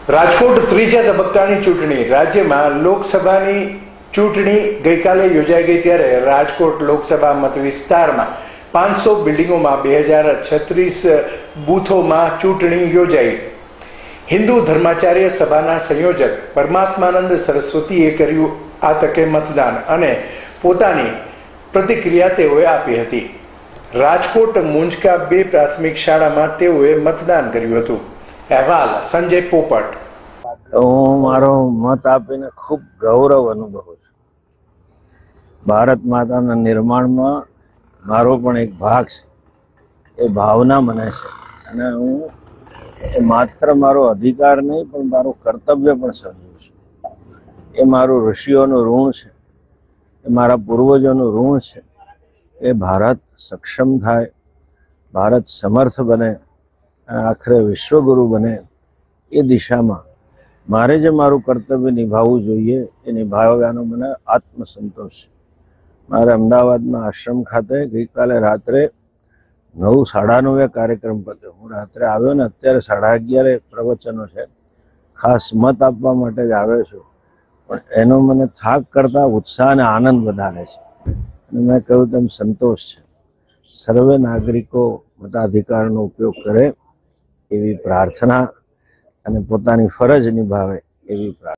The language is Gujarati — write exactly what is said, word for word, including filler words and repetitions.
રાજકોટ ત્રીજા તબક્કાની ચૂંટણી રાજ્યમાં લોકસભાની ચૂંટણી ગઈકાલે યોજાઈ ગઈ ત્યારે રાજકોટ લોકસભા મત વિસ્તારમાં પાંચસો બિલ્ડિંગોમાં બે હજાર છત્રીસ બૂથોમાં ચૂંટણી યોજાઈ। હિન્દુ ધર્માચાર્ય સભાના સંયોજક પરમાત્માનંદ સરસ્વતીએ કર્યું આ તકે મતદાન અને પોતાની પ્રતિક્રિયા તેઓએ આપી હતી। રાજકોટ મુંજકા બે પ્રાથમિક શાળામાં તેઓએ મતદાન કર્યું હતું। અહેવાલ સંજય પોપટ। હું મારો મત આપીને ખૂબ ગૌરવ અનુભવું છું। ભારત માતાના નિર્માણમાં મારો પણ એક ભાગ છે, એ ભાવના મને છે અને હું એ માત્ર મારો અધિકાર નહીં પણ મારું કર્તવ્ય પણ સમજું છું। એ મારું ઋષિઓનું ઋણ છે, એ મારા પૂર્વજોનું ઋણ છે। એ ભારત સક્ષમ થાય, ભારત સમર્થ બને અને આખરે વિશ્વગુરુ બને એ દિશામાં મારે જે મારું કર્તવ્ય નિભાવવું જોઈએ એ નિભાવવાનો મને આત્મસંતોષ છે। મારે અમદાવાદમાં આશ્રમ ખાતે ગઈકાલે રાત્રે નવ સાડા નવે કાર્યક્રમ પત્યો। હું રાત્રે આવ્યો ને અત્યારે સાડા અગિયારે પ્રવચનો છે। ખાસ મત આપવા માટે જ આવ્યો છું, પણ એનો મને થાક કરતાં ઉત્સાહ અને આનંદ વધારે છે અને મેં કહ્યું તેમ સંતોષ છે। સર્વે નાગરિકો મતાધિકારનો ઉપયોગ કરે એવી પ્રાર્થના અને પોતાની ફરજ નિભાવે એવી પ્રાર્થના।